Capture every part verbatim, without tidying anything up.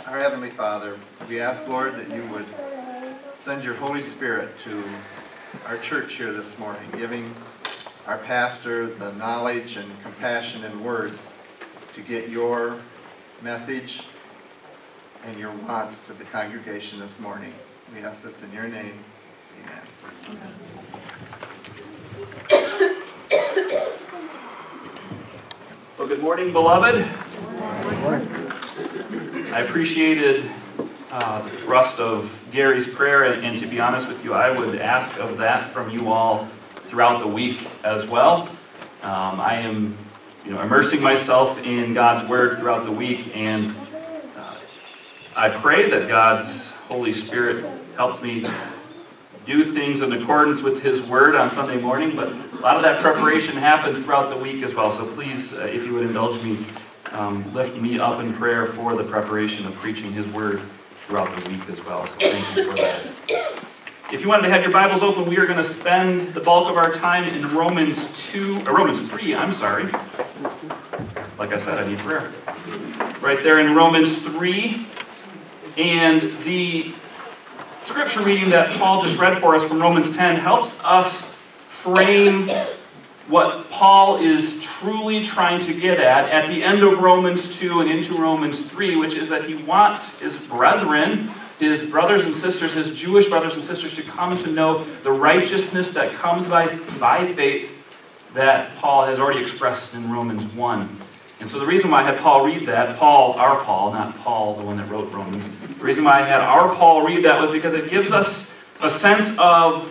Our Heavenly Father, we ask, Lord, that you would send your Holy Spirit to our church here this morning, giving our pastor the knowledge and compassion and words to get your message and your wants to the congregation this morning. We ask this in your name. Amen. Well, good morning, beloved. Good morning. I appreciated uh, the thrust of Gary's prayer, and, and to be honest with you, I would ask of that from you all throughout the week as well. Um, I am, you know, immersing myself in God's Word throughout the week, and uh, I pray that God's Holy Spirit helps me do things in accordance with His Word on Sunday morning, but a lot of that preparation happens throughout the week as well. So please, uh, if you would indulge me, um, lift me up in prayer for the preparation of preaching His Word throughout the week as well. So thank you for that. If you wanted to have your Bibles open, we are going to spend the bulk of our time in Romans two, or Romans three, I'm sorry. Like I said, I need prayer. Right there in Romans three, and the scripture reading that Paul just read for us from Romans ten helps us frame what Paul is truly trying to get at at the end of Romans two and into Romans three, which is that he wants his brethren, his brothers and sisters, his Jewish brothers and sisters, to come to know the righteousness that comes by, by faith that Paul has already expressed in Romans one. And so the reason why I had Paul read that, Paul, our Paul, not Paul, the one that wrote Romans, the reason why I had our Paul read that was because it gives us a sense of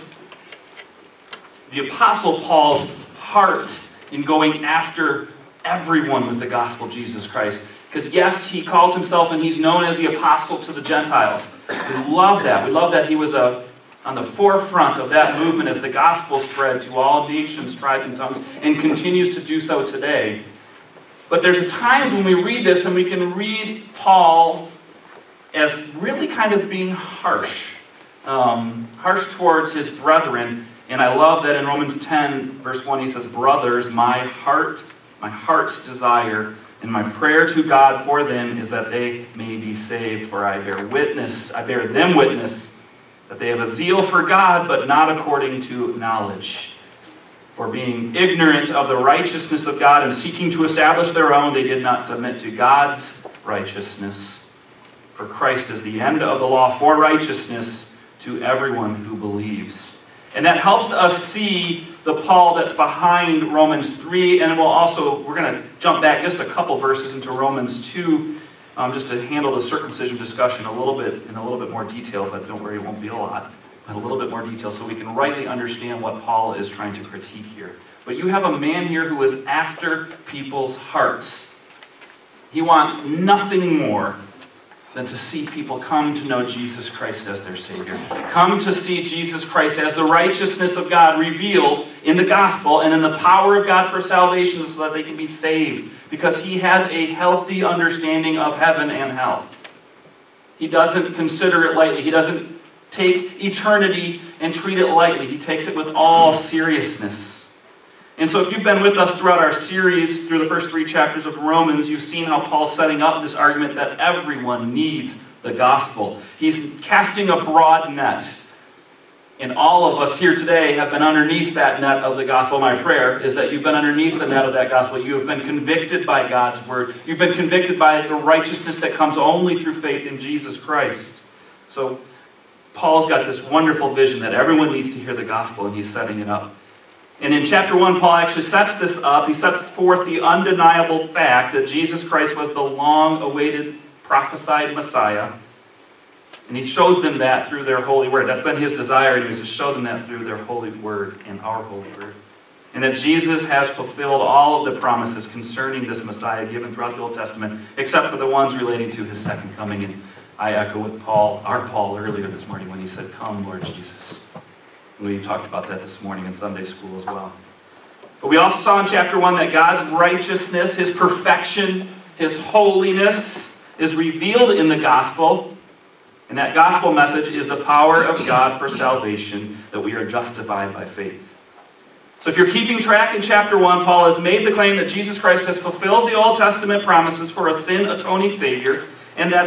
the Apostle Paul's heart in going after everyone with the gospel of Jesus Christ. Because yes, he calls himself and he's known as the apostle to the Gentiles. We love that. We love that he was a, on the forefront of that movement as the gospel spread to all nations, tribes, and tongues, and continues to do so today. But there's times when we read this and we can read Paul as really kind of being harsh. Um, harsh towards his brethren. And I love that in Romans ten, verse one, he says, "Brothers, my heart, my heart's desire, and my prayer to God for them is that they may be saved. For I bear witness, I bear them witness, that they have a zeal for God, but not according to knowledge. For being ignorant of the righteousness of God and seeking to establish their own, they did not submit to God's righteousness. For Christ is the end of the law for righteousness to everyone who believes." And that helps us see the Paul that's behind Romans three, and we'll also, we're going to jump back just a couple verses into Romans two, um, just to handle the circumcision discussion a little bit, in a little bit more detail, but don't worry, it won't be a lot. A little bit more detail so we can rightly understand what Paul is trying to critique here. But you have a man here who is after people's hearts. He wants nothing more than to see people come to know Jesus Christ as their Savior. Come to see Jesus Christ as the righteousness of God revealed in the gospel and in the power of God for salvation so that they can be saved. Because he has a healthy understanding of heaven and hell. He doesn't consider it lightly. He doesn't take eternity and treat it lightly. He takes it with all seriousness. And so if you've been with us throughout our series, through the first three chapters of Romans, you've seen how Paul's setting up this argument that everyone needs the gospel. He's casting a broad net. And all of us here today have been underneath that net of the gospel. My prayer is that you've been underneath the net of that gospel. You have been convicted by God's word. You've been convicted by the righteousness that comes only through faith in Jesus Christ. So Paul's got this wonderful vision that everyone needs to hear the gospel, and he's setting it up. And in chapter one, Paul actually sets this up. He sets forth the undeniable fact that Jesus Christ was the long-awaited, prophesied Messiah. And he shows them that through their holy word. That's been his desire, and he was to show them that through their holy word and our holy word. And that Jesus has fulfilled all of the promises concerning this Messiah given throughout the Old Testament, except for the ones relating to his second coming. And I echo with Paul, our Paul earlier this morning when he said, "Come, Lord Jesus." We talked about that this morning in Sunday school as well. But we also saw in chapter one that God's righteousness, his perfection, his holiness is revealed in the gospel. And that gospel message is the power of God for salvation, that we are justified by faith. So if you're keeping track in chapter one, Paul has made the claim that Jesus Christ has fulfilled the Old Testament promises for a sin-atoning Savior, and that the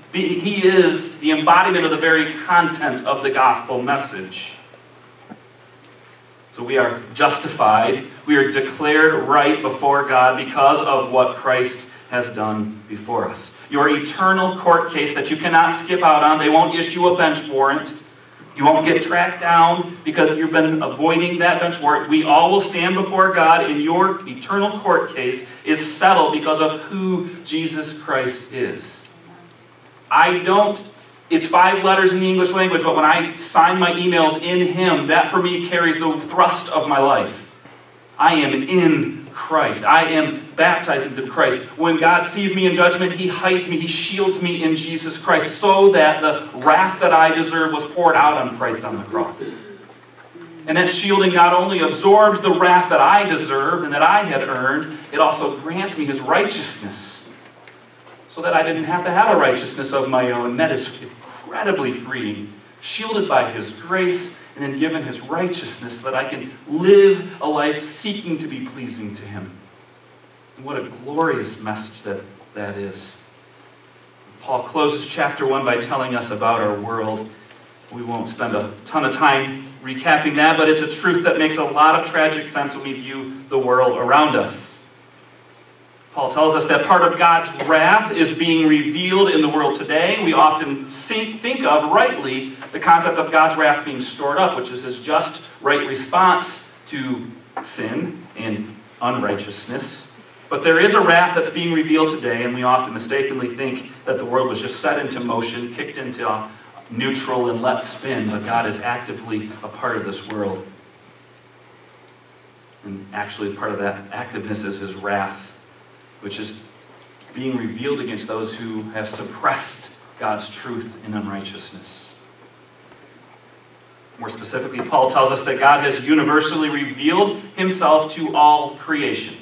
He is the embodiment of the very content of the gospel message. So we are justified, we are declared right before God because of what Christ has done before us. Your eternal court case that you cannot skip out on, they won't issue a bench warrant. You won't get tracked down because you've been avoiding that bench warrant. We all will stand before God, and your eternal court case is settled because of who Jesus Christ is. I don't, it's five letters in the English language, but when I sign my emails in Him, that for me carries the thrust of my life. I am in Christ. I am baptized into Christ. When God sees me in judgment, He hides me, He shields me in Jesus Christ so that the wrath that I deserve was poured out on Christ on the cross. And that shielding not only absorbs the wrath that I deserved and that I had earned, it also grants me His righteousness so that I didn't have to have a righteousness of my own. That is incredibly freeing, shielded by His grace and then given His righteousness so that I can live a life seeking to be pleasing to Him. And what a glorious message that that is. Paul closes chapter one by telling us about our world. We won't spend a ton of time recapping that, but it's a truth that makes a lot of tragic sense when we view the world around us. Paul tells us that part of God's wrath is being revealed in the world today. We often think of, rightly, the concept of God's wrath being stored up, which is His just, right response to sin and unrighteousness. But there is a wrath that's being revealed today, and we often mistakenly think that the world was just set into motion, kicked into neutral and let spin, but God is actively a part of this world. And actually part of that activeness is His wrath, which is being revealed against those who have suppressed God's truth in unrighteousness. More specifically, Paul tells us that God has universally revealed Himself to all creation.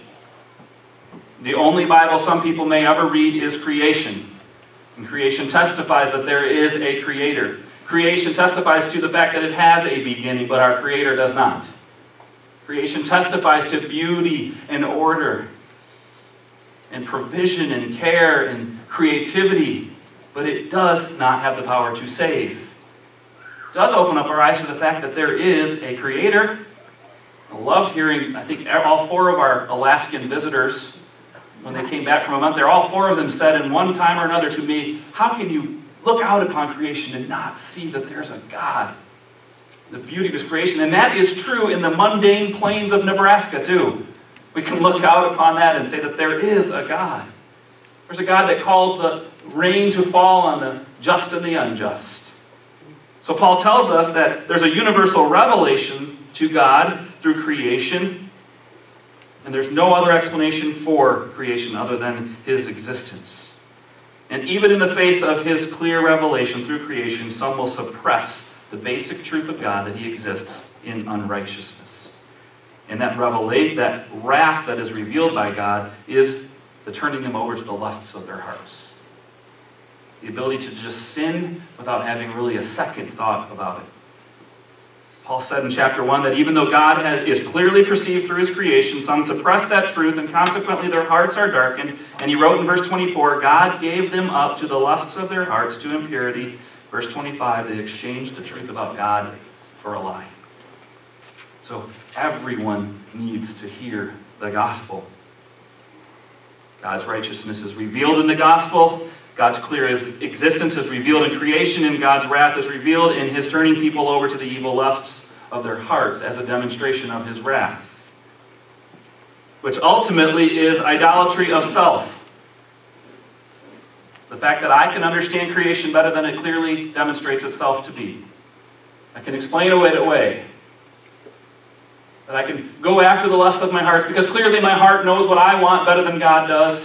The only Bible some people may ever read is creation. And creation testifies that there is a Creator. Creation testifies to the fact that it has a beginning, but our Creator does not. Creation testifies to beauty and order and provision and care and creativity, but it does not have the power to save. It does open up our eyes to the fact that there is a Creator. I loved hearing, I think all four of our Alaskan visitors, when they came back from a month there, all four of them said in one time or another to me, how can you look out upon creation and not see that there's a God? The beauty of His creation. And that is true in the mundane plains of Nebraska too. We can look out upon that and say that there is a God. There's a God that calls the rain to fall on the just and the unjust. So Paul tells us that there's a universal revelation to God through creation, and there's no other explanation for creation other than His existence. And even in the face of His clear revelation through creation, some will suppress the basic truth of God, that He exists in unrighteousness. And that revelation, that wrath that is revealed by God is the turning them over to the lusts of their hearts. The ability to just sin without having really a second thought about it. Paul said in chapter one that even though God has, is clearly perceived through His creation, some suppress that truth and consequently their hearts are darkened. And he wrote in verse twenty-four, God gave them up to the lusts of their hearts, to impurity. Verse twenty-five, they exchanged the truth about God for a lie. So everyone needs to hear the gospel. God's righteousness is revealed in the gospel. God's clear existence is revealed in creation, and God's wrath is revealed in His turning people over to the evil lusts of their hearts as a demonstration of His wrath, which ultimately is idolatry of self. The fact that I can understand creation better than it clearly demonstrates itself to be. I can explain away it away. That I can go after the lust of my heart because clearly my heart knows what I want better than God does.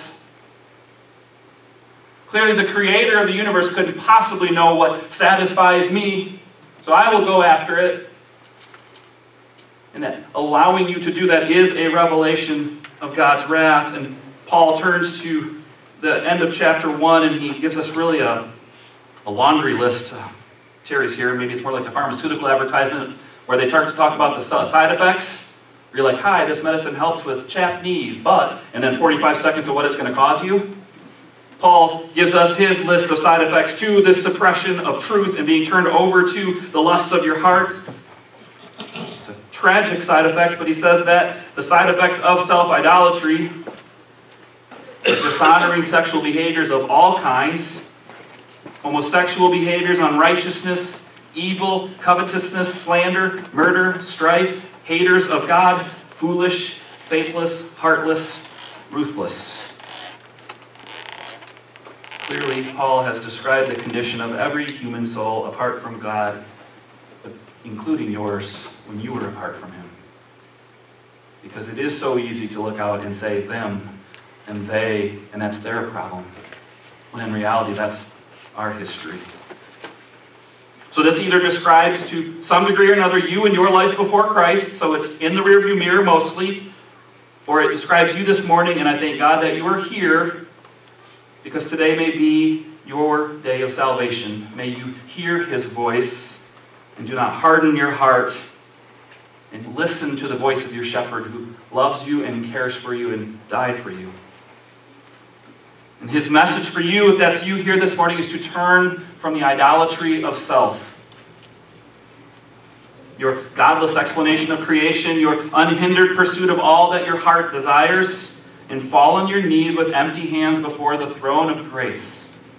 Clearly the Creator of the universe couldn't possibly know what satisfies me, so I will go after it. And that allowing you to do that is a revelation of God's wrath. And Paul turns to the end of chapter one, and he gives us really a, a laundry list. Uh, Terry's here. Maybe it's more like a pharmaceutical advertisement where they start to talk about the side effects. You're like, hi, this medicine helps with chapped knees, but, and then forty-five seconds of what it's going to cause you. Paul gives us his list of side effects to this suppression of truth and being turned over to the lusts of your hearts. It's a tragic side effects, but he says that the side effects of self-idolatry, dishonoring sexual behaviors of all kinds, homosexual behaviors, unrighteousness, evil, covetousness, slander, murder, strife, haters of God, foolish, faithless, heartless, ruthless. Clearly, Paul has described the condition of every human soul apart from God, including yours when you were apart from him. Because it is so easy to look out and say them and they, and that's their problem. When in reality, that's our history. So this either describes to some degree or another you and your life before Christ, so it's in the rearview mirror mostly, or it describes you this morning, and I thank God that you are here, because today may be your day of salvation. May you hear his voice, and do not harden your heart, and listen to the voice of your shepherd who loves you and cares for you and died for you. And his message for you, if that's you here this morning, is to turn from the idolatry of self. Your godless explanation of creation, your unhindered pursuit of all that your heart desires, and fall on your knees with empty hands before the throne of grace.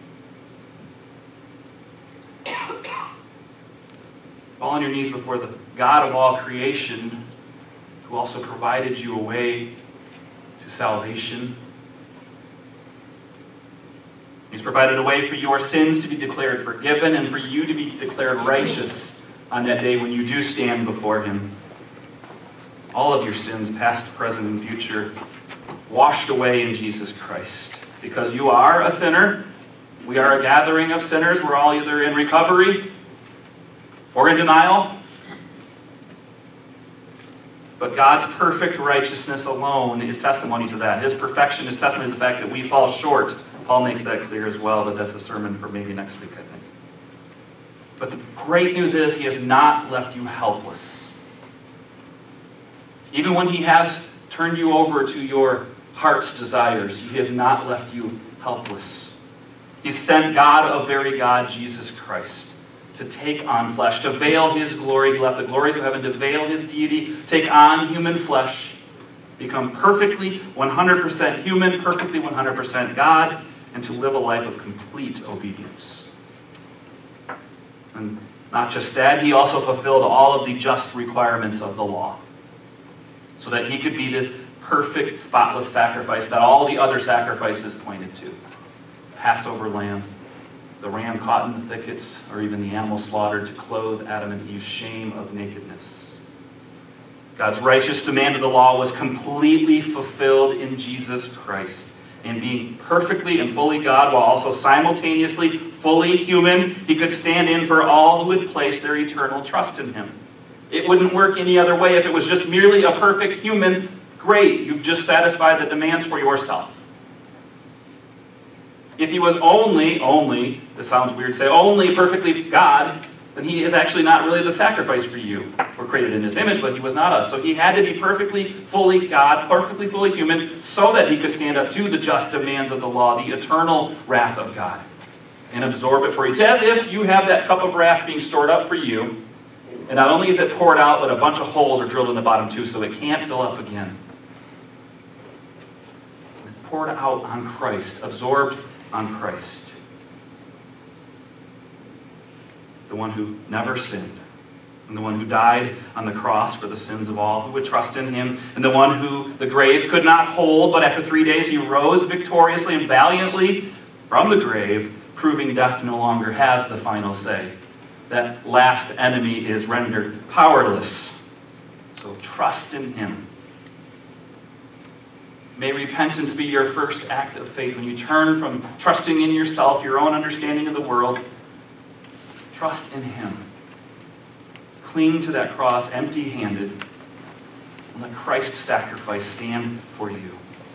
Fall on your knees before the God of all creation, who also provided you a way to salvation. He's provided a way for your sins to be declared forgiven and for you to be declared righteous on that day when you do stand before him. All of your sins, past, present, and future, washed away in Jesus Christ. Because you are a sinner. We are a gathering of sinners. We're all either in recovery or in denial. But God's perfect righteousness alone is testimony to that. His perfection is testimony to the fact that we fall short. Paul makes that clear as well, but that's a sermon for maybe next week, I think. But the great news is he has not left you helpless. Even when he has turned you over to your heart's desires, he has not left you helpless. He's sent God of very God, Jesus Christ, to take on flesh, to veil his glory. He left the glories of heaven to veil his deity, take on human flesh, become perfectly one hundred percent human, perfectly one hundred percent God, and to live a life of complete obedience. And not just that, he also fulfilled all of the just requirements of the law, so that he could be the perfect, spotless sacrifice that all the other sacrifices pointed to. Passover lamb, the ram caught in the thickets, or even the animal slaughtered to clothe Adam and Eve's shame of nakedness. God's righteous demand of the law was completely fulfilled in Jesus Christ. And being perfectly and fully God, while also simultaneously fully human, he could stand in for all who would place their eternal trust in him. It wouldn't work any other way. If it was just merely a perfect human, great, you've just satisfied the demands for yourself. If he was only, only, this sounds weird to say, only perfectly God, then he is actually not really the sacrifice for you. We're created in his image, but he was not us. So he had to be perfectly, fully God, perfectly, fully human, so that he could stand up to the just demands of the law, the eternal wrath of God, and absorb it for you. It's as if you have that cup of wrath being stored up for you, and not only is it poured out, but a bunch of holes are drilled in the bottom too, so it can't fill up again. It's poured out on Christ, absorbed on Christ. The one who never sinned, and the one who died on the cross for the sins of all who would trust in him, and the one who the grave could not hold, but after three days he rose victoriously and valiantly from the grave, proving death no longer has the final say. That last enemy is rendered powerless. So trust in him. May repentance be your first act of faith. When you turn from trusting in yourself, your own understanding of the world, trust in him. Cling to that cross empty-handed, and let Christ's sacrifice stand for you.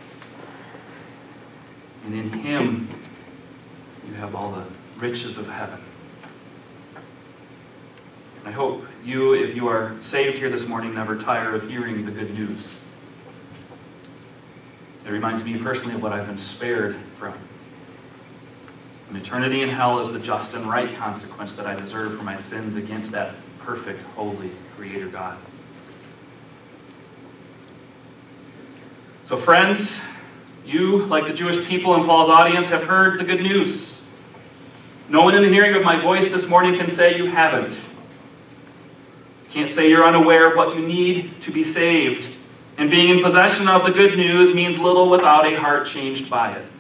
And in him, you have all the riches of heaven. I hope you, if you are saved here this morning, never tire of hearing the good news. It reminds me personally of what I've been spared from. And eternity in hell is the just and right consequence that I deserve for my sins against that perfect, holy Creator God. So friends, you, like the Jewish people in Paul's audience, have heard the good news. No one in the hearing of my voice this morning can say you haven't. You can't say you're unaware of what you need to be saved. And being in possession of the good news means little without a heart changed by it.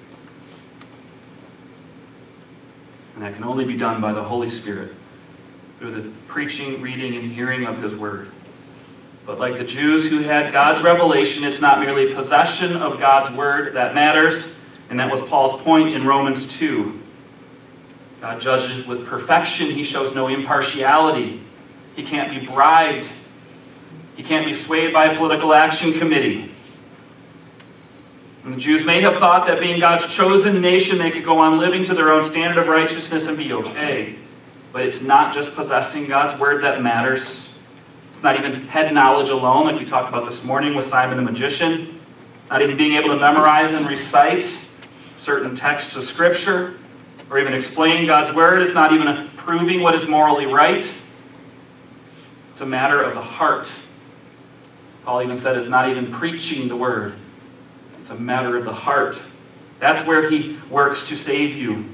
And that can only be done by the Holy Spirit through the preaching, reading, and hearing of His Word. But like the Jews who had God's revelation, it's not merely possession of God's Word that matters. And that was Paul's point in Romans two. God judges with perfection. He shows no impartiality. He can't be bribed. He can't be swayed by a political action committee. And the Jews may have thought that being God's chosen nation, they could go on living to their own standard of righteousness and be okay. But it's not just possessing God's Word that matters. It's not even head knowledge alone, like we talked about this morning with Simon the magician. Not even being able to memorize and recite certain texts of Scripture, or even explain God's Word. It's not even proving what is morally right. It's a matter of the heart. Paul even said it's not even preaching the Word. It's a matter of the heart. That's where He works to save you.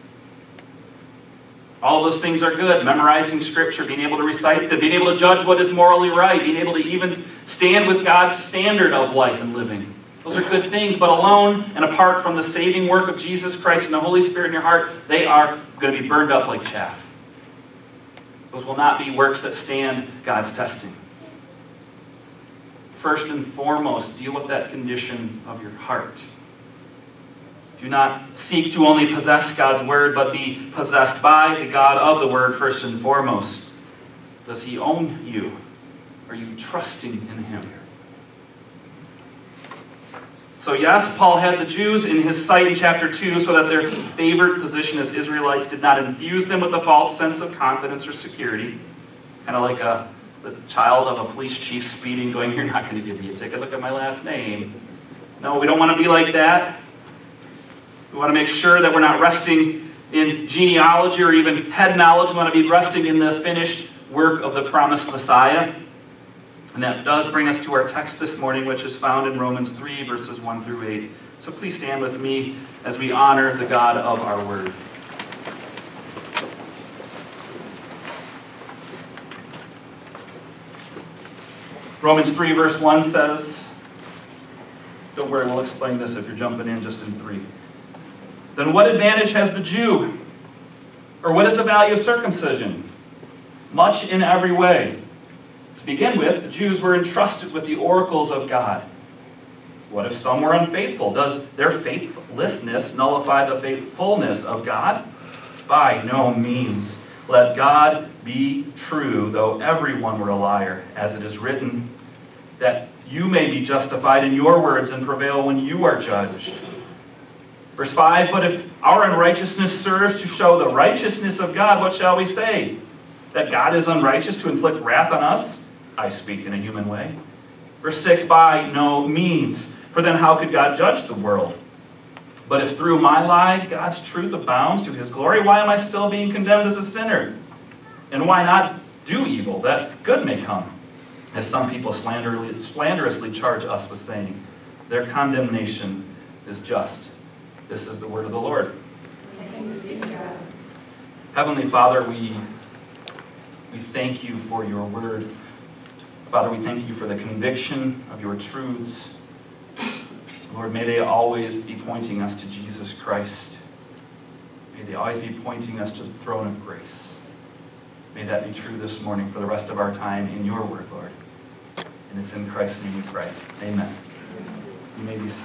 All of those things are good. Memorizing Scripture, being able to recite it, being able to judge what is morally right, being able to even stand with God's standard of life and living. Those are good things, but alone and apart from the saving work of Jesus Christ and the Holy Spirit in your heart, they are going to be burned up like chaff. Those will not be works that stand God's testing. First and foremost, deal with that condition of your heart. Do not seek to only possess God's Word, but be possessed by the God of the Word first and foremost. Does He own you? Are you trusting in Him? So yes, Paul had the Jews in his sight in chapter two so that their favored position as Israelites did not infuse them with a false sense of confidence or security. Kind of like a the child of a police chief speeding going, "You're not going to give me a ticket, look at my last name." No, we don't want to be like that. We want to make sure that we're not resting in genealogy or even head knowledge. We want to be resting in the finished work of the promised Messiah. And that does bring us to our text this morning, which is found in Romans three, verses one through eight. So please stand with me as we honor the God of our Word. Romans three, verse one says, don't worry, we'll explain this if you're jumping in just in three. Then what advantage has the Jew? Or what is the value of circumcision? Much in every way. To begin with, the Jews were entrusted with the oracles of God. What if some were unfaithful? Does their faithlessness nullify the faithfulness of God? By no means. Let God be true, though everyone were a liar, as it is written, that you may be justified in your words and prevail when you are judged. Verse five, but if our unrighteousness serves to show the righteousness of God, what shall we say? That God is unrighteous to inflict wrath on us? I speak in a human way. Verse six, by no means. For then how could God judge the world? But if through my lie God's truth abounds to His glory, why am I still being condemned as a sinner? And why not do evil, that good may come? As some people slanderously charge us with saying, their condemnation is just. This is the word of the Lord. Heavenly Father, we, we thank you for your word. Father, we thank you for the conviction of your truths. Lord, may they always be pointing us to Jesus Christ. May they always be pointing us to the throne of grace. May that be true this morning for the rest of our time in your word, Lord. And it's in Christ's name we pray. Amen. You may be seated.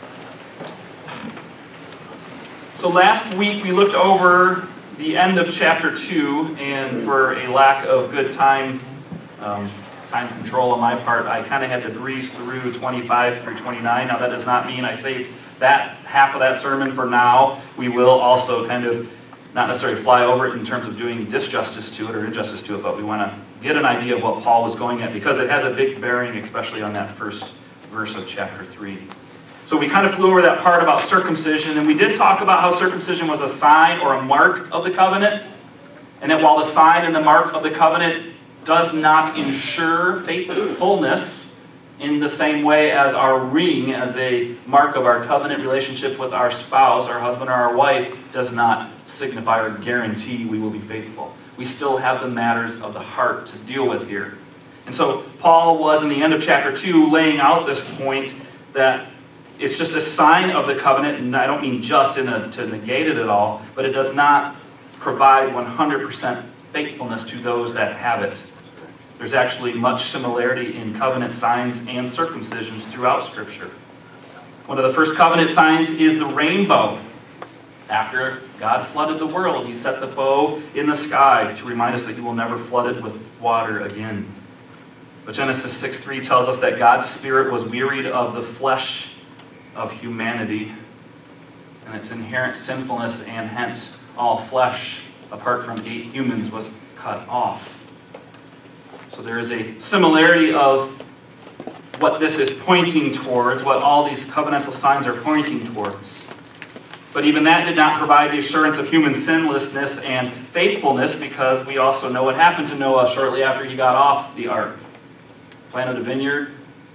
So last week we looked over the end of chapter two, and for a lack of good time, um, time control on my part, I kind of had to breeze through twenty-five through twenty-nine. Now that does not mean I saved that half of that sermon for now. We will also kind of not necessarily fly over it in terms of doing disjustice to it or injustice to it, but we want to get an idea of what Paul was going at because it has a big bearing, especially on that first verse of chapter three. So we kind of flew over that part about circumcision, and we did talk about how circumcision was a sign or a mark of the covenant, and that while the sign and the mark of the covenant does not ensure faithfulness in the same way as our ring as a mark of our covenant relationship with our spouse, our husband or our wife, does not signify or guarantee we will be faithful. We still have the matters of the heart to deal with here. And so Paul was, in the end of chapter two, laying out this point that it's just a sign of the covenant, and I don't mean just in a, to negate it at all, but it does not provide one hundred percent faithfulness to those that have it. There's actually much similarity in covenant signs and circumcisions throughout Scripture. One of the first covenant signs is the rainbow. After God flooded the world, He set the bow in the sky to remind us that He will never flood it with water again. But Genesis six three tells us that God's Spirit was wearied of the flesh of humanity and its inherent sinfulness, and hence all flesh, apart from eight humans, was cut off. So there is a similarity of what this is pointing towards, what all these covenantal signs are pointing towards. But even that did not provide the assurance of human sinlessness and faithfulness, because we also know what happened to Noah shortly after he got off the ark. Planted a vineyard,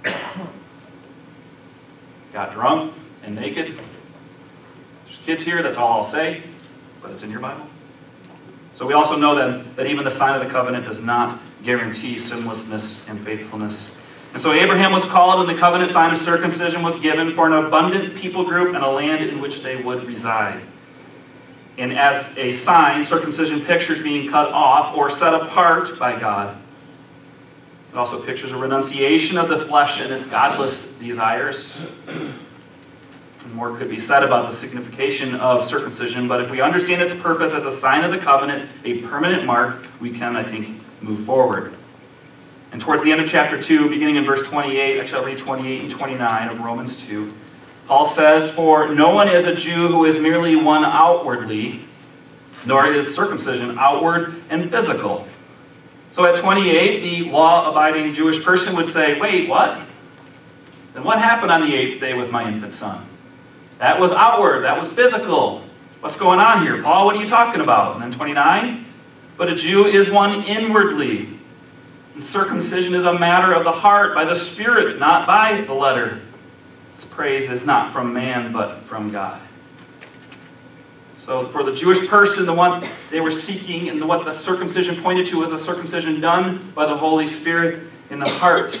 got drunk and naked. There's kids here, that's all I'll say, but it's in your Bible. So we also know then that even the sign of the covenant does not guarantee sinlessness and faithfulness. And so Abraham was called, and the covenant sign of circumcision was given for an abundant people group and a land in which they would reside. And as a sign, circumcision pictures being cut off or set apart by God. It also pictures a renunciation of the flesh and its godless desires. And more could be said about the signification of circumcision, but if we understand its purpose as a sign of the covenant, a permanent mark, we can, I think, move forward. And towards the end of chapter two, beginning in verse twenty-eight, actually I'll read twenty-eight and twenty-nine of Romans two, Paul says, "For no one is a Jew who is merely one outwardly, nor is circumcision outward and physical." So at twenty-eight, the law-abiding Jewish person would say, wait, what? Then what happened on the eighth day with my infant son? That was outward, that was physical. What's going on here? Paul, what are you talking about? And then twenty-nine, "But a Jew is one inwardly. And circumcision is a matter of the heart, by the Spirit, not by the letter. This praise is not from man, but from God." So for the Jewish person, the one they were seeking and what the circumcision pointed to was a circumcision done by the Holy Spirit in the heart.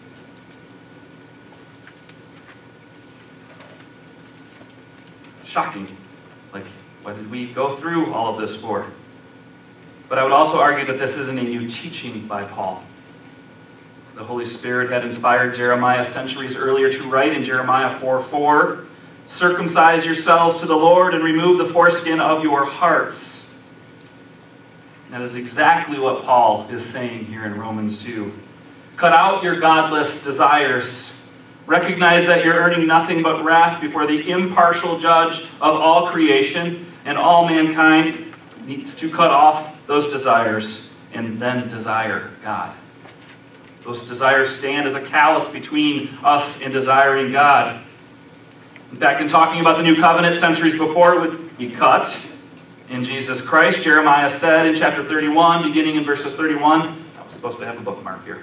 Shocking. Like, what did we go through all of this for? But I would also argue that this isn't a new teaching by Paul. The Holy Spirit had inspired Jeremiah centuries earlier to write in Jeremiah four four, "Circumcise yourselves to the Lord and remove the foreskin of your hearts." That is exactly what Paul is saying here in Romans two. Cut out your godless desires. Recognize that you're earning nothing but wrath before the impartial judge of all creation, and all mankind needs to cut off those desires and then desire God. Those desires stand as a callus between us and desiring God. In fact, in talking about the new covenant centuries before it would be cut in Jesus Christ, Jeremiah said in chapter thirty-one, beginning in verses thirty-one, I was supposed to have a bookmark here.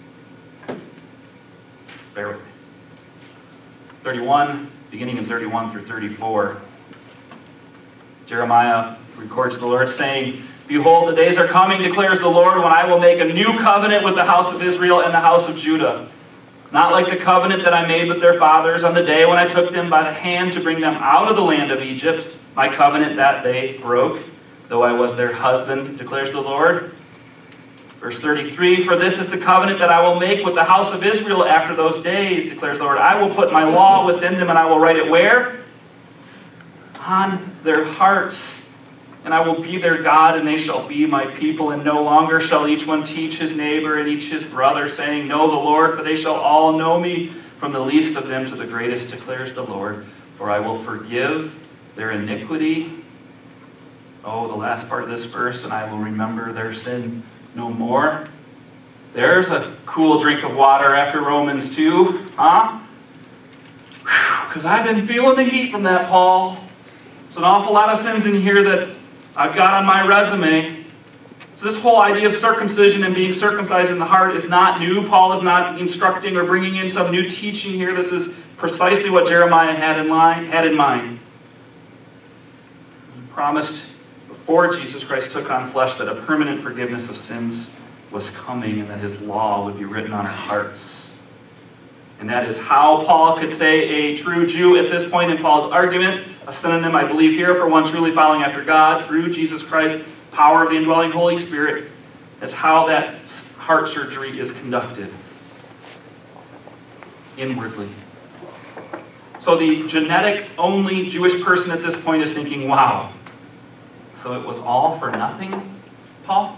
Bear with me. thirty-one, beginning in thirty-one through thirty-four. Jeremiah records the Lord saying, "Behold, the days are coming, declares the Lord, when I will make a new covenant with the house of Israel and the house of Judah. Not like the covenant that I made with their fathers on the day when I took them by the hand to bring them out of the land of Egypt, my covenant that they broke, though I was their husband, declares the Lord." Verse thirty-three, "For this is the covenant that I will make with the house of Israel after those days, declares the Lord. I will put my law within them, and I will write it" where? "On their hearts. And I will be their God, and they shall be my people. And no longer shall each one teach his neighbor and each his brother, saying, 'Know the Lord,' for they shall all know me, from the least of them to the greatest, declares the Lord. For I will forgive their iniquity." Oh, the last part of this verse, "and I will remember their sin no more." There's a cool drink of water after Romans two, huh? Whew, because I've been feeling the heat from that, Paul. There's an awful lot of sins in here that I've got on my resume. So this whole idea of circumcision and being circumcised in the heart is not new. Paul is not instructing or bringing in some new teaching here. This is precisely what Jeremiah had in line, had in mind. He promised before Jesus Christ took on flesh that a permanent forgiveness of sins was coming and that his law would be written on our hearts. And that is how Paul could say a true Jew at this point in Paul's argument, a synonym, I believe, here for one truly following after God through Jesus Christ, power of the indwelling Holy Spirit. That's how that heart surgery is conducted. Inwardly. So the genetic-only Jewish person at this point is thinking, wow, so it was all for nothing, Paul?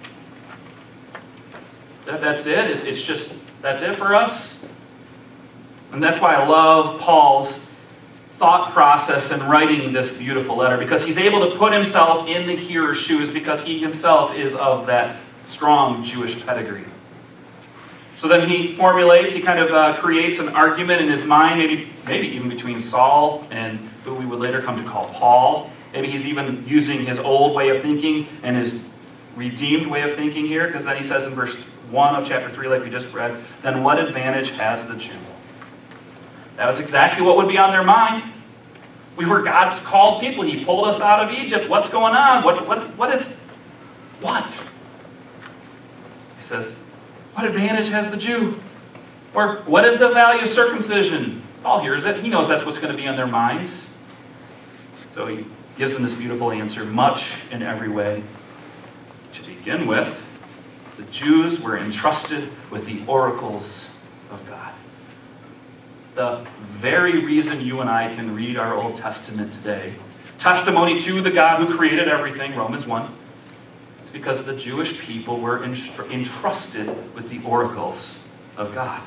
That, that's it? It's, it's just, that's it for us? And that's why I love Paul's thought process in writing this beautiful letter, because he's able to put himself in the hearer's shoes because he himself is of that strong Jewish pedigree. So then he formulates, he kind of uh, creates an argument in his mind, maybe, maybe even between Saul and who we would later come to call Paul. Maybe he's even using his old way of thinking and his redeemed way of thinking here, because then he says in verse one of chapter three, like we just read, then what advantage has the Jew? That was exactly what would be on their mind. We were God's called people. He pulled us out of Egypt. What's going on? What, what, what is, what? He says, what advantage has the Jew? Or what is the value of circumcision? Paul hears it. He knows that's what's going to be on their minds. So he gives them this beautiful answer, much in every way. To begin with, the Jews were entrusted with the oracles of God. The very reason you and I can read our Old Testament today, testimony to the God who created everything, Romans one, is because the Jewish people were entrusted with the oracles of God.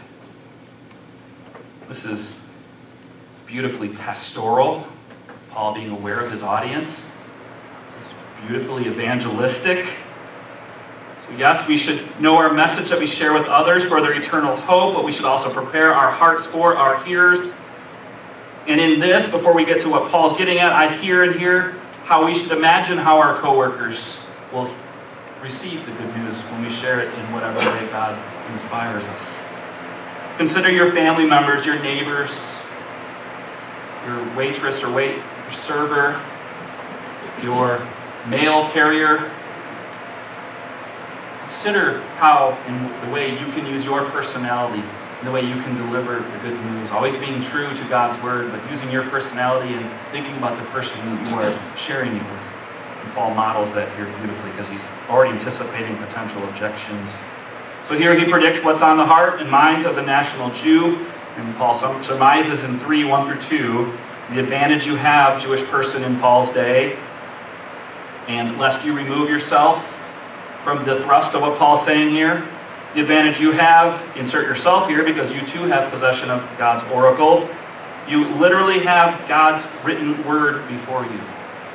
This is beautifully pastoral, Paul being aware of his audience. This is beautifully evangelistic. So yes, we should know our message that we share with others for their eternal hope, but we should also prepare our hearts for our hearers. And in this, before we get to what Paul's getting at, I hear and hear how we should imagine how our coworkers will receive the good news when we share it in whatever way God inspires us. Consider your family members, your neighbors, your waitress or wait, your server, your mail carrier. Consider how, in the way you can use your personality, in the way you can deliver the good news, always being true to God's word, but using your personality and thinking about the person who you are sharing it with. And Paul models that here beautifully because he's already anticipating potential objections. So here he predicts what's on the heart and minds of the national Jew, and Paul surmises in three, one through two, the advantage you have, Jewish person in Paul's day, and lest you remove yourself from the thrust of what Paul's saying here, the advantage you have, insert yourself here because you too have possession of God's oracle. You literally have God's written word before you.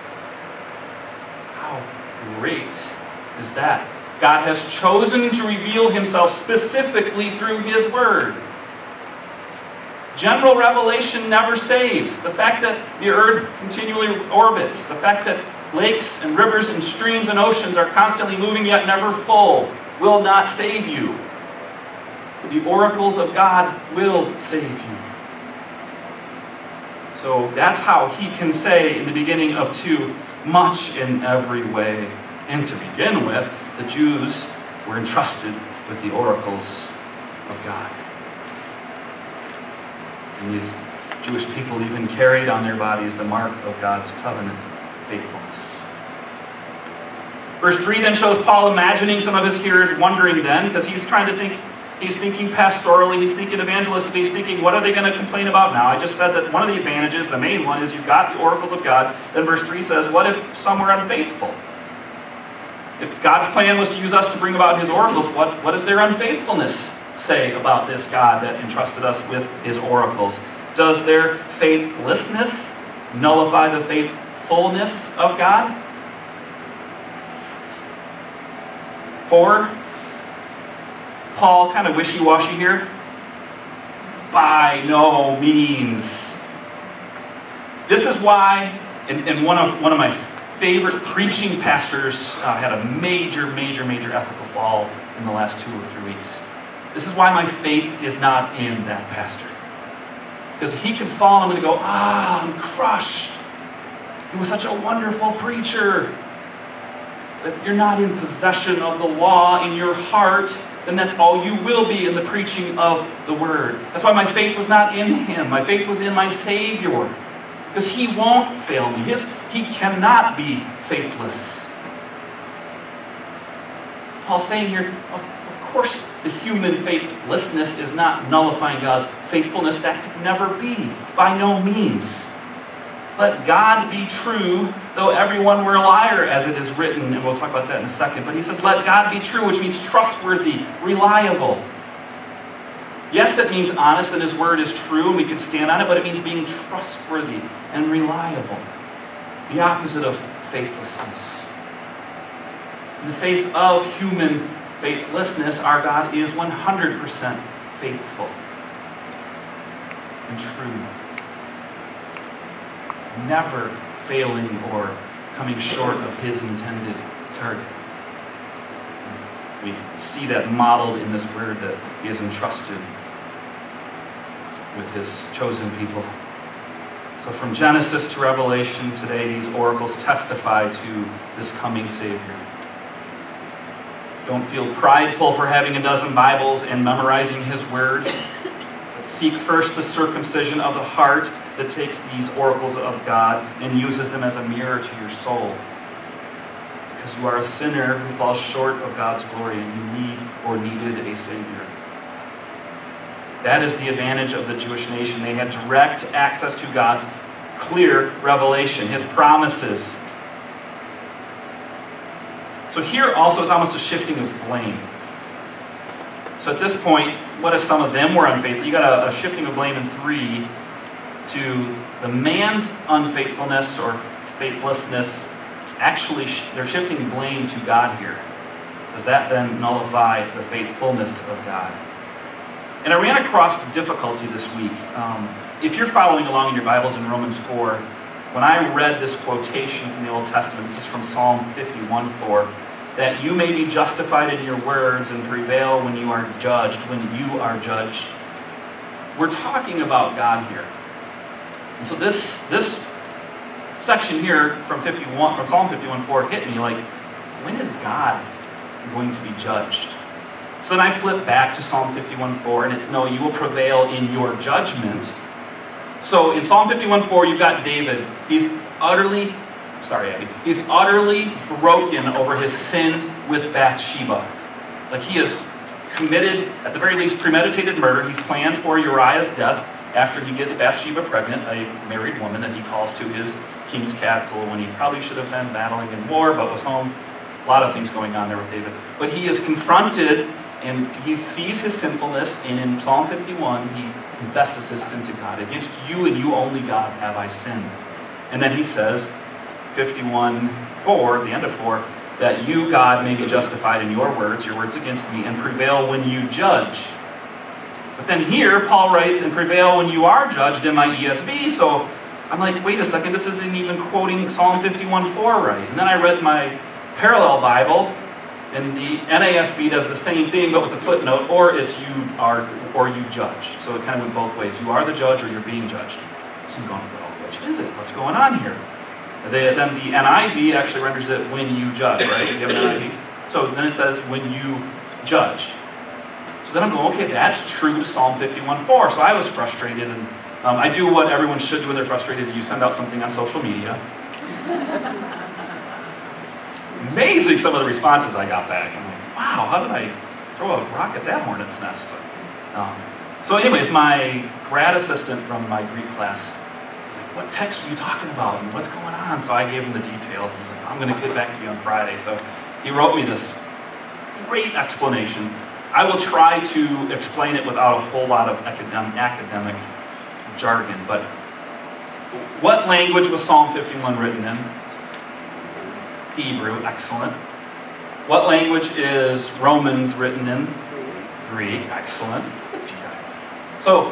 How great is that? God has chosen to reveal himself specifically through his word. General revelation never saves. The fact that the earth continually orbits, the fact that lakes and rivers and streams and oceans are constantly moving yet never full will not save you. The oracles of God will save you. So that's how he can say in the beginning of two, much in every way. And to begin with, the Jews were entrusted with the oracles of God. And these Jewish people even carried on their bodies the mark of God's covenant faithfulness. Verse three then shows Paul imagining some of his hearers wondering then, because he's trying to think, he's thinking pastorally, he's thinking evangelistically, he's thinking, what are they going to complain about now? I just said that one of the advantages, the main one, is you've got the oracles of God. Then verse three says, what if some were unfaithful? If God's plan was to use us to bring about his oracles, what, what does their unfaithfulness say about this God that entrusted us with his oracles? Does their faithlessness nullify the faithfulness of God? Four, Paul, kind of wishy-washy here. By no means. This is why, and, and one of one of my favorite preaching pastors uh, had a major, major, major ethical fall in the last two or three weeks. This is why my faith is not in that pastor. Because he could fall and I'm going to go, ah, I'm crushed. He was such a wonderful preacher. If you're not in possession of the law in your heart, then that's all you will be in the preaching of the word. That's why my faith was not in him. My faith was in my Savior. Because he won't fail me. His, he cannot be faithless. Paul's saying here, of, of course the human faithlessness is not nullifying God's faithfulness. That could never be. By no means. Let God be true, though everyone were a liar, as it is written, and we'll talk about that in a second. But he says, let God be true, which means trustworthy, reliable. Yes, it means honest, and his word is true, and we can stand on it, but it means being trustworthy and reliable. The opposite of faithlessness. In the face of human faithlessness, our God is one hundred percent faithful and true. Never failing or coming short of his intended target. We see that modeled in this word that he has entrusted with his chosen people. So from Genesis to Revelation today, these oracles testify to this coming Savior. Don't feel prideful for having a dozen Bibles and memorizing his word. But seek first the circumcision of the heart that takes these oracles of God and uses them as a mirror to your soul. Because you are a sinner who falls short of God's glory and you need or needed a Savior. That is the advantage of the Jewish nation. They had direct access to God's clear revelation, his promises. So here also is almost a shifting of blame. So at this point, what if some of them were unfaithful? You got a, a shifting of blame in three to the man's unfaithfulness or faithlessness. Actually, they're shifting blame to God here. Does that then nullify the faithfulness of God? And I ran across the difficulty this week. Um, if you're following along in your Bibles in Romans four, when I read this quotation from the Old Testament, this is from Psalm fifty-one four, that you may be justified in your words and prevail when you are judged, when you are judged. We're talking about God here. And so this, this section here from fifty-one, from Psalm fifty-one four hit me like, when is God going to be judged? So then I flip back to Psalm fifty-one four, and it's, no, you will prevail in your judgment. So in Psalm fifty-one four, you've got David. He's utterly, sorry, Abby, he's utterly broken over his sin with Bathsheba. Like he has committed, at the very least, premeditated murder. He's planned for Uriah's death after he gets Bathsheba pregnant, a married woman that he calls to his king's castle when he probably should have been battling in war, but was home. A lot of things going on there with David. But he is confronted, and he sees his sinfulness, and in Psalm fifty-one, he confesses his sin to God. Against you and you only, God, have I sinned. And then he says, fifty-one four, the end of four, that you, God, may be justified in your words, your words against me, and prevail when you judge. But then here, Paul writes, and prevail when you are judged in my E S V, so I'm like, wait a second, this isn't even quoting Psalm fifty-one four right. And then I read my parallel Bible, and the N A S B does the same thing, but with a footnote, or it's you are, or you judge. So it kind of went both ways. You are the judge, or you're being judged. So I'm going, well, which is it? What's going on here? They, then the N I V actually renders it when you judge, right? You have an N I V. So then it says when you judge. So then I'm going, okay, that's true to Psalm fifty-one four. So I was frustrated, and um, I do what everyone should do when they're frustrated. You send out something on social media. Amazing some of the responses I got back. I'm like, wow, how did I throw a rock at that hornet's nest? But, um, so anyways, my grad assistant from my Greek class was like, what text are you talking about and what's going on? So I gave him the details. He's like, I'm going to get back to you on Friday. So he wrote me this great explanation. I will try to explain it without a whole lot of academic, academic jargon. But what language was Psalm fifty-one written in? Hebrew, excellent. What language is Romans written in? Greek, excellent. So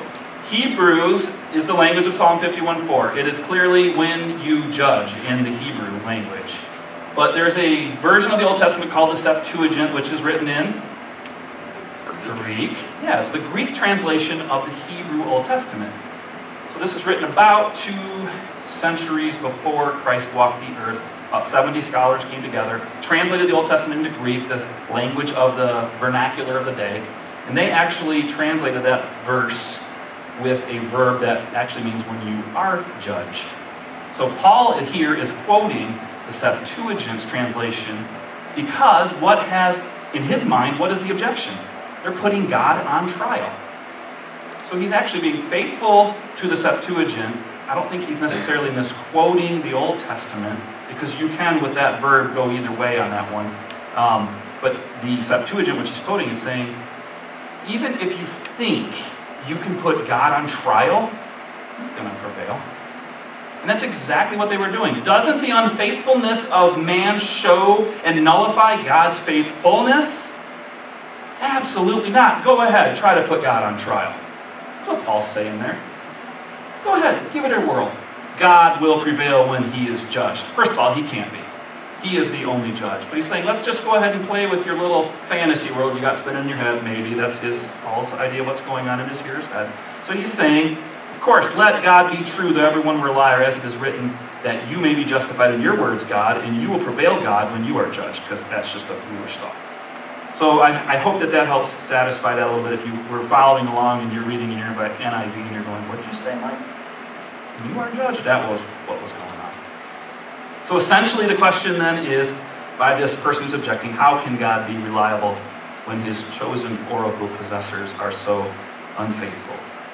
Hebrews is the language of Psalm fifty-one four. It is clearly when you judge in the Hebrew language. But there's a version of the Old Testament called the Septuagint, which is written in Greek. Yes, the Greek translation of the Hebrew Old Testament. So this is written about two centuries before Christ walked the earth. About seventy scholars came together, translated the Old Testament into Greek, the language of the vernacular of the day, and they actually translated that verse with a verb that actually means when you are judged. So Paul here is quoting the Septuagint's translation because what has, in his mind, what is the objection? They're putting God on trial. So he's actually being faithful to the Septuagint. I don't think he's necessarily misquoting the Old Testament, because you can, with that verb, go either way on that one. Um, but the Septuagint, which he's quoting, is saying, even if you think you can put God on trial, he's going to prevail. And that's exactly what they were doing. Doesn't the unfaithfulness of man show and nullify God's faithfulness? Absolutely not. Go ahead, try to put God on trial. That's what Paul's saying there. Go ahead, give it a whirl. God will prevail when he is judged. First of all, he can't be. He is the only judge. But he's saying, let's just go ahead and play with your little fantasy world you got spinning in your head, maybe. That's his, Paul's idea of what's going on in his hearer's head. So he's saying, of course, let God be true, though everyone were a liar, as it is written, that you may be justified in your words, God, and you will prevail, God, when you are judged, because that's just a foolish thought. So I, I hope that that helps satisfy that a little bit. If you were following along and you're reading in your N I V and you're going, what did you say, Mike? When you are judged, that was what was going on. So essentially the question then is, by this person who's objecting, how can God be reliable when his chosen oracle possessors are so unfaithful?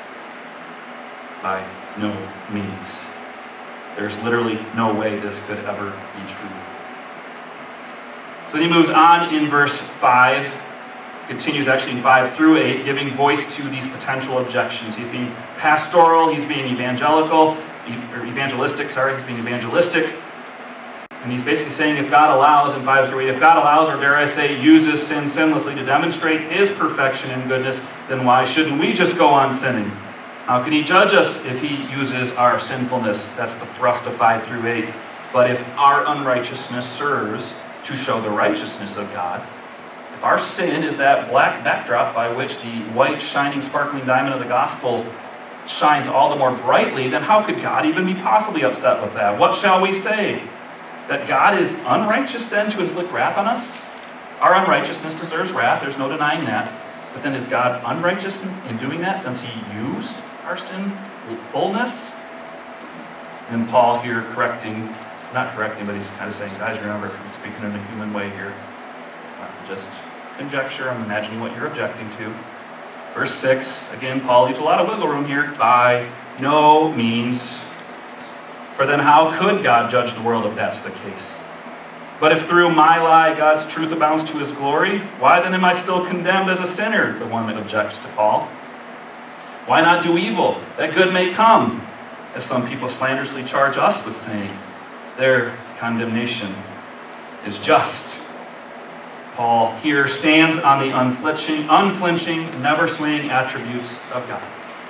By no means. There's literally no way this could ever be true. So he moves on in verse five, continues actually in five through eight, giving voice to these potential objections. He's being pastoral, he's being evangelical, or evangelistic, sorry, he's being evangelistic. And he's basically saying if God allows, in five through eight, if God allows, or dare I say, uses sin sinlessly to demonstrate his perfection and goodness, then why shouldn't we just go on sinning? How can he judge us if he uses our sinfulness? That's the thrust of five through eight. But if our unrighteousness serves to show the righteousness of God, if our sin is that black backdrop by which the white, shining, sparkling diamond of the gospel shines all the more brightly, then how could God even be possibly upset with that? What shall we say? That God is unrighteous then to inflict wrath on us? Our unrighteousness deserves wrath, there's no denying that. But then is God unrighteous in doing that since he used our sinfulness? And Paul here correcting, not correcting, but he's kind of saying, guys, remember, I'm speaking in a human way here. Uh, just conjecture, I'm imagining what you're objecting to. Verse six, again, Paul leaves a lot of wiggle room here. By no means. For then how could God judge the world if that's the case? But if through my lie God's truth abounds to his glory, why then am I still condemned as a sinner, the one that objects to Paul? Why not do evil, that good may come, as some people slanderously charge us with saying? Their condemnation is just. Paul here stands on the unflinching, unflinching, never swaying attributes of God.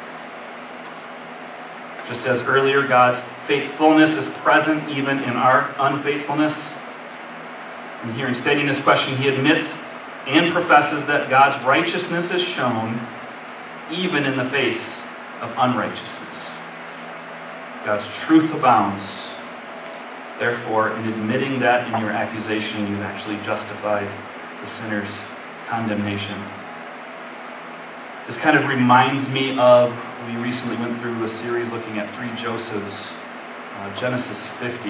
Just as earlier God's faithfulness is present even in our unfaithfulness. And here in stating this question, he admits and professes that God's righteousness is shown even in the face of unrighteousness. God's truth abounds. Therefore, in admitting that in your accusation, you've actually justified the sinner's condemnation. This kind of reminds me of, we recently went through a series looking at three Josephs, uh, Genesis fifty.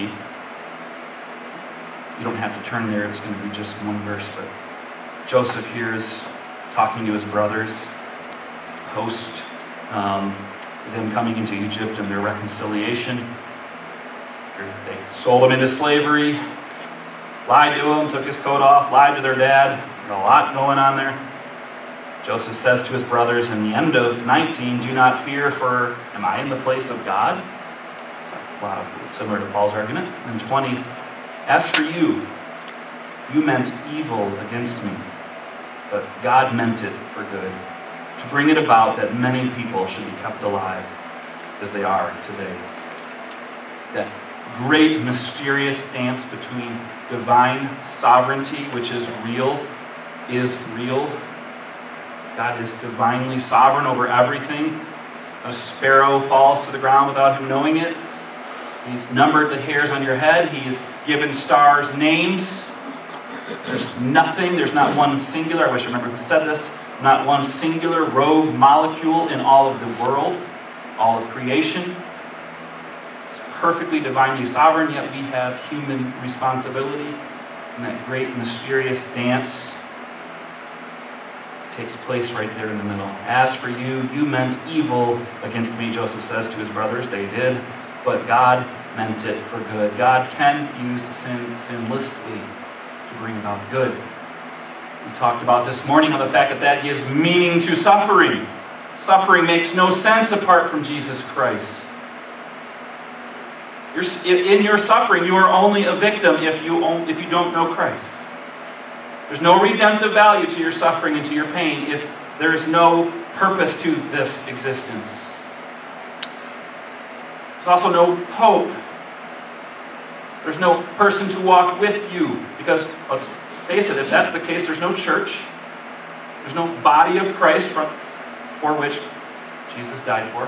You don't have to turn there, it's going to be just one verse, but Joseph here is talking to his brothers, host um, them coming into Egypt and their reconciliation. They sold him into slavery, lied to him, took his coat off, lied to their dad. There's a lot going on there. Joseph says to his brothers in the end of nineteen, do not fear, for am I in the place of God? It's a lot of, similar to Paul's argument. And twenty, as for you, you meant evil against me, but God meant it for good, to bring it about that many people should be kept alive as they are today. That great mysterious dance between divine sovereignty, which is real, is real. God is divinely sovereign over everything. A sparrow falls to the ground without him knowing it. He's numbered the hairs on your head. He's given stars names. There's nothing, there's not one singular, I wish I remember who said this, not one singular rogue molecule in all of the world, all of creation. It's perfectly divinely sovereign, yet we have human responsibility. And that great mysterious dance takes place right there in the middle. As for you, you meant evil against me, Joseph says to his brothers. They did, but God meant it for good. God can use sin sinlessly to bring about good. We talked about this morning on the fact that that gives meaning to suffering. Suffering makes no sense apart from Jesus Christ. You're, in your suffering, you are only a victim if you, if you don't know Christ. There's no redemptive value to your suffering and to your pain if there is no purpose to this existence. There's also no hope. There's no person to walk with you. Because, let's face it, if that's the case, there's no church. There's no body of Christ for, for which Jesus died for.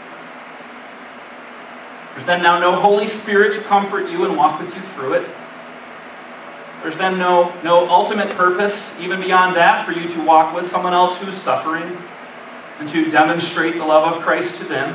There's then now no Holy Spirit to comfort you and walk with you through it. There's then no, no ultimate purpose, even beyond that, for you to walk with someone else who's suffering and to demonstrate the love of Christ to them.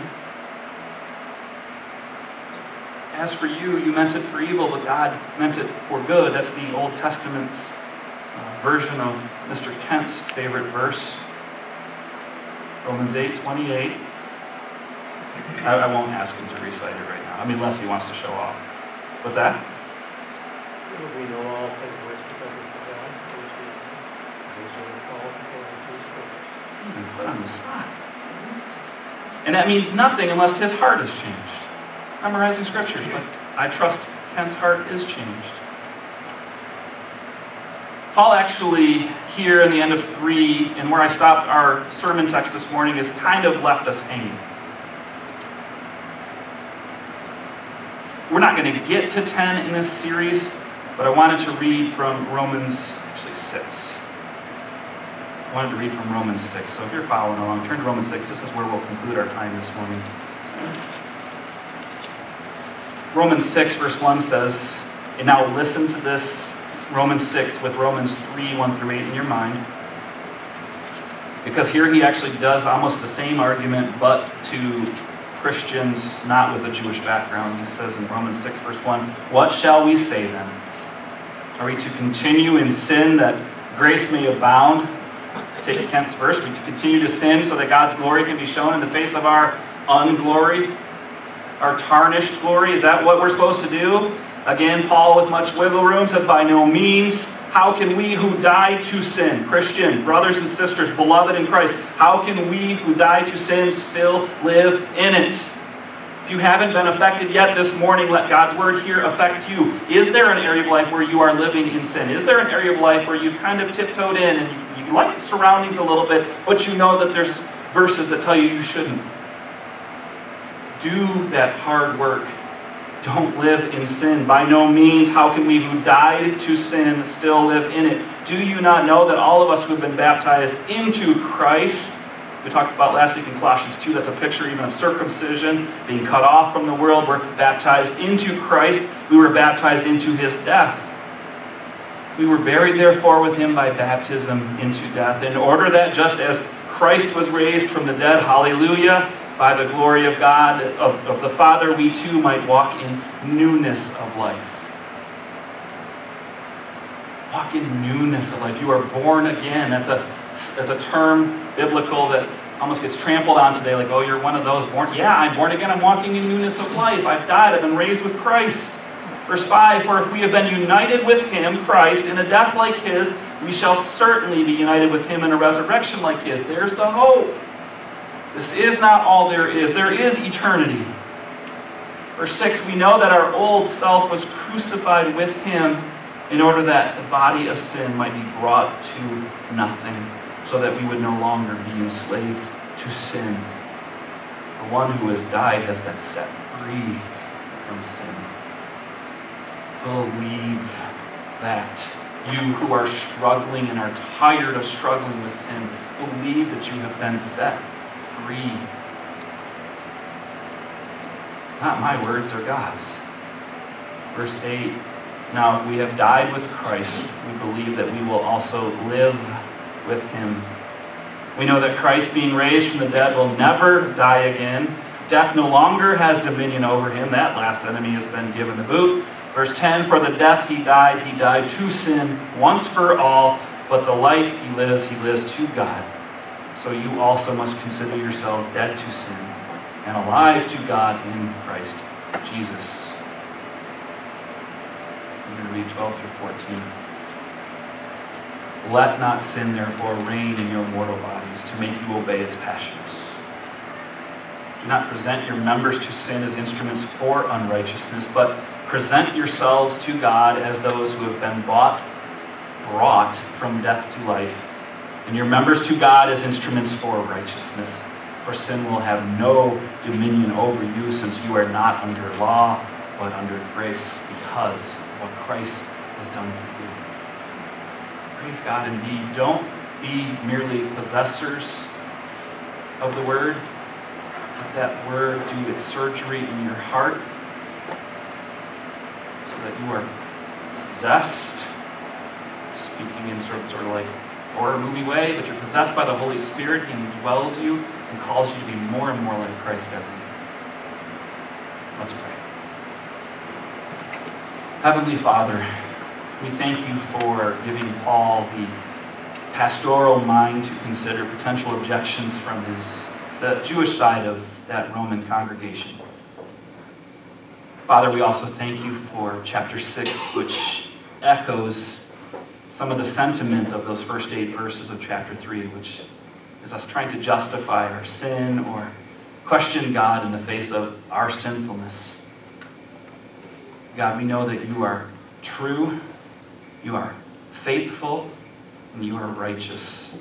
As for you, you meant it for evil, but God meant it for good. That's the Old Testament's uh, version of Mister Kent's favorite verse. Romans eight twenty-eight. I, I won't ask him to recite it right now. I mean, unless he wants to show off. What's that? We know all things work together for God, those who are called according to his purpose. Even put on the spot. And that means nothing unless his heart is changed. Memorizing scriptures, but I trust Kent's heart is changed. Paul actually, here in the end of three, and where I stopped our sermon text this morning, has kind of left us hanging. We're not going to get to ten in this series, but I wanted to read from Romans, actually six. I wanted to read from Romans six. So if you're following along, turn to Romans six. This is where we'll conclude our time this morning. Romans six, verse one says, and now listen to this, Romans six, with Romans three, one through eight in your mind. Because here he actually does almost the same argument, but to Christians not with a Jewish background. He says in Romans six, verse one, what shall we say then? Are we to continue in sin that grace may abound? Let's take Kent's verse. Are we to continue to sin so that God's glory can be shown in the face of our unglory? Our tarnished glory? Is that what we're supposed to do? Again, Paul, with much wiggle room, says, by no means. How can we who died to sin, Christian, brothers and sisters, beloved in Christ, how can we who died to sin still live in it? If you haven't been affected yet this morning, let God's word here affect you. Is there an area of life where you are living in sin? Is there an area of life where you've kind of tiptoed in and you, you like the surroundings a little bit, but you know that there's verses that tell you you shouldn't? Do that hard work. Don't live in sin. By no means, how can we who died to sin still live in it? Do you not know that all of us who have been baptized into Christ, we talked about last week in Colossians two, that's a picture even of circumcision, being cut off from the world, we're baptized into Christ. We were baptized into his death. We were buried therefore with him by baptism into death, in order that just as Christ was raised from the dead, hallelujah, by the glory of God, of, of the Father, we too might walk in newness of life. Walk in newness of life. You are born again. That's a, that's a term biblical that almost gets trampled on today, like, oh, you're one of those born. Yeah, I'm born again. I'm walking in newness of life. I've died. I've been raised with Christ. Verse five, for if we have been united with him, Christ, in a death like his, we shall certainly be united with him in a resurrection like his. There's the hope. This is not all there is. There is eternity. Verse six, we know that our old self was crucified with him in order that the body of sin might be brought to nothing, so that we would no longer be enslaved to sin. The one who has died has been set free from sin. Believe that. You who are struggling and are tired of struggling with sin, believe that you have been set free. Not my words, they're God's. Verse eight, now if we have died with Christ, we believe that we will also live with him. We know that Christ, being raised from the dead, will never die again. Death no longer has dominion over him. That last enemy has been given the boot. Verse ten, for the death he died, he died to sin once for all, but the life he lives, he lives to God. So you also must consider yourselves dead to sin and alive to God in Christ Jesus. I'm going to read twelve through fourteen. Let not sin, therefore, reign in your mortal bodies to make you obey its passions. Do not present your members to sin as instruments for unrighteousness, but present yourselves to God as those who have been bought, brought from death to life, and your members to God as instruments for righteousness. For sin will have no dominion over you, since you are not under law, but under grace, because of what Christ has done for you. Praise God indeed. Don't be merely possessors of the word. Let that word do its surgery in your heart, so that you are possessed, speaking in sort of, sort of like horror movie way, but you're possessed by the Holy Spirit. He indwells you and calls you to be more and more like Christ every day. Let's pray. Heavenly Father, we thank you for giving Paul the pastoral mind to consider potential objections from his the Jewish side of that Roman congregation. Father, we also thank you for chapter six, which echoes some of the sentiment of those first eight verses of chapter three, which is us trying to justify our sin or question God in the face of our sinfulness. God, we know that you are true, you are faithful, and you are righteous.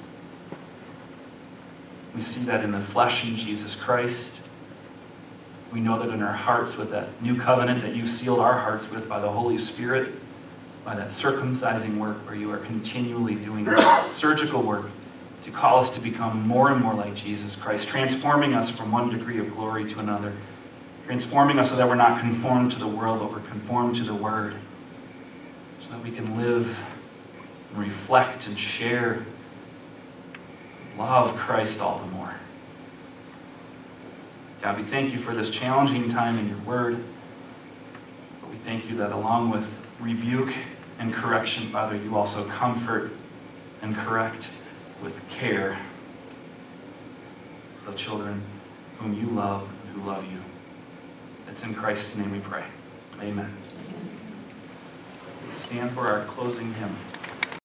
We see that in the flesh in Jesus Christ. We know that in our hearts with that new covenant that you've sealed our hearts with by the Holy Spirit, by that circumcising work where you are continually doing surgical work to call us to become more and more like Jesus Christ, transforming us from one degree of glory to another, transforming us so that we're not conformed to the world, but we're conformed to the Word, so that we can live and reflect and share love Christ all the more. God, we thank you for this challenging time in your word. But we thank you that along with rebuke and correction, Father, you also comfort and correct with care the children whom you love and who love you. It's in Christ's name we pray. Amen. Stand for our closing hymn.